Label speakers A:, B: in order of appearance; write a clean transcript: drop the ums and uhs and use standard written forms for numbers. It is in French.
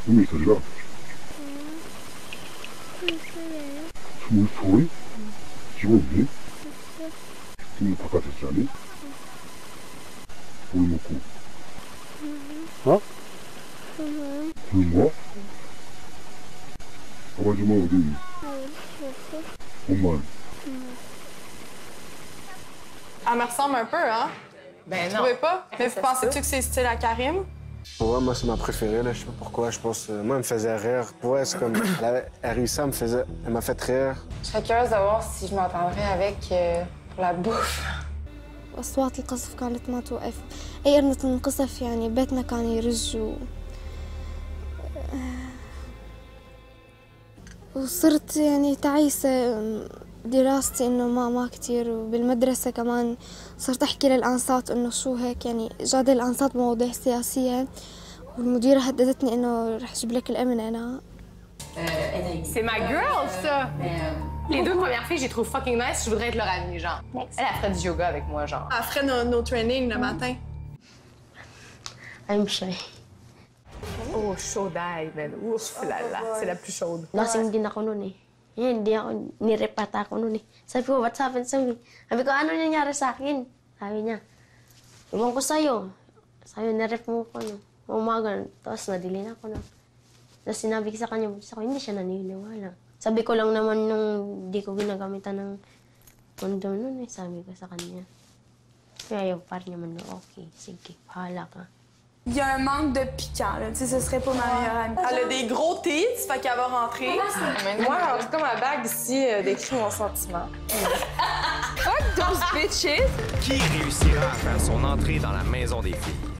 A: Sumi sila. Sumi soy. Sumi. Sumi 바깥에 뭘 먹고? 어? 굶어? 아버지 뭐 어디? 엄마.
B: Elle me ressemble un peu, hein?
C: Ben
B: Vous
C: non.
B: trouvez pas? Mais vous pensez-tu que c'est style à Karim?
D: Ouais, moi, c'est ma préférée, là. Je sais pas pourquoi. Je pense, moi, elle me faisait rire. Pour elle, c'est comme. Elle réussit à me faisait. Elle m'a fait rire.
C: Je serais curieuse de voir si je m'entendrais avec pour la bouffe.
E: أصوات القصف كانت ما توقف أي قرنة تنقصف يعني بيتنا كان يرج وصرت يعني تعيسة دراستي إنه ما كتير وبالمدرسة كمان صرت أحكي للأنصات إنه شو هيك يعني جادل الأنصات بمواضيع سياسية والمديرة هددتني إنه رح أجيب لك الأمن أنا.
F: C'est ma girl, ça! Les deux premières filles, je les trouve fucking nice. Je voudrais être leur amie, genre. Elle ferait du yoga avec moi, genre.
B: Elle ferait nos trainings le matin.
G: I'm shy.
F: Oh, chaude man. Ouf là là, c'est la plus chaude.
G: Lasing din ako noon eh. Hindi ako, nirepata ako noon eh. Sabi ko, what's happened sa me? Sabi ko, ano nangyari sa akin? Sabi niya, iwan ko sa'yo. Sabi, nirep mo ko, no? Umaga, tapos nadili na ako, no? Tapos sinabi ko sa kanya, hindi siya naniniwala. Sabi ko lang naman nung di ko ginagamitan ng condom noon eh, sabi ko sa kanya. Kaya yung par naman na, okay, sige, bahala ka.
B: Il y a un manque de piquant, là. Tu sais, ce serait pas ma meilleure amie. Elle a des gros tits, fait qu'elle va rentrer.
C: Mais moi, en tout cas, ma bague ici décrit mon sentiment.
B: Fuck those bitches!
H: Qui réussira à faire son entrée dans la maison des filles?